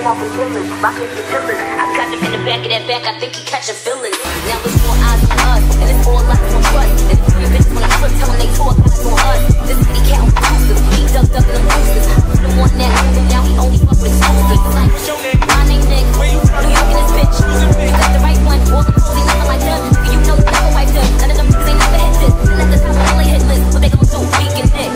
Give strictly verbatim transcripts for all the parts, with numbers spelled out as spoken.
off with killers, rockin' the killers. I got him in the back of that back, I think he catching feelings. Now it's more eyes on us, and it's more lights on trust. And the three bitches when I flip, tell them they talk eyes on us. This city cat on exclusive, he ducked up in the boosters. I'm the one that moved him, now he only fuck with exclusives. Like, my name Nick, New York in this bitch. You got the right one, all the hoes ain't nothing like them. You know you never wiped them, none of them niggas ain't never hit this. Still at the top of all they hit list, what they gon' do, weak and thick.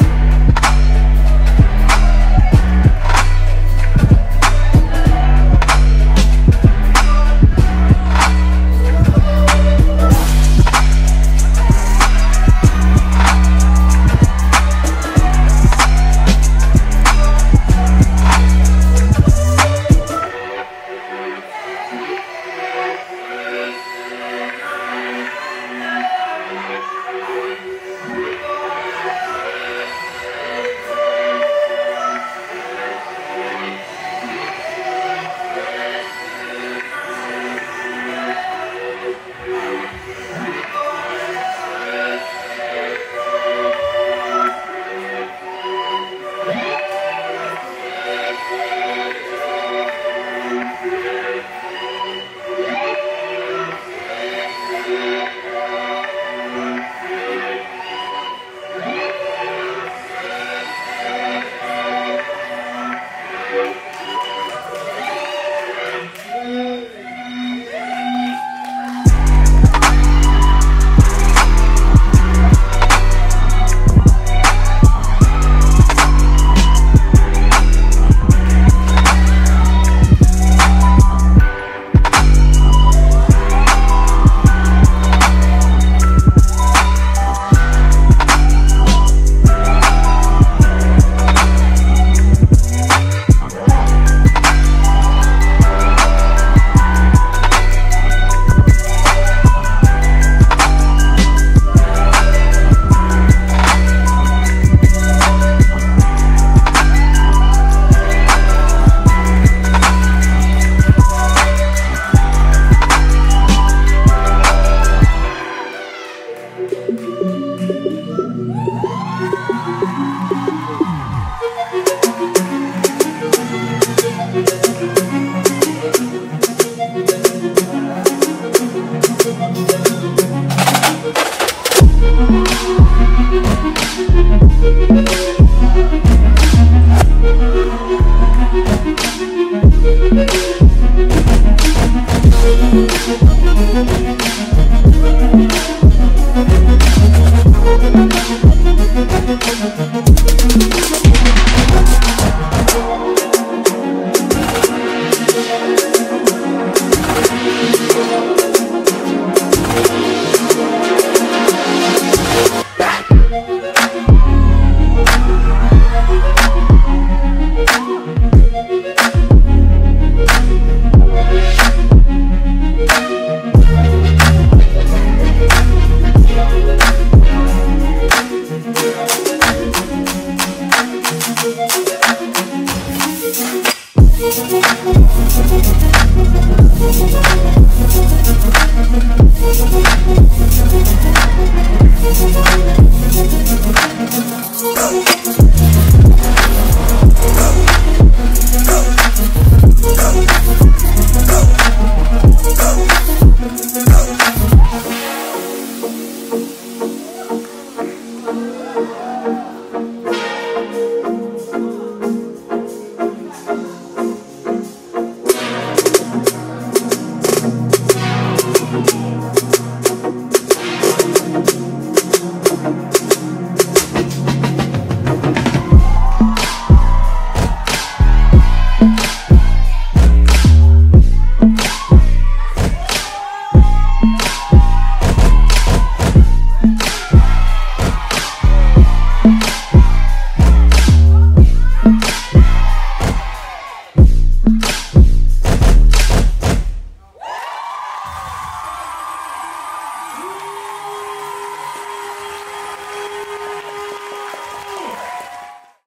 Go.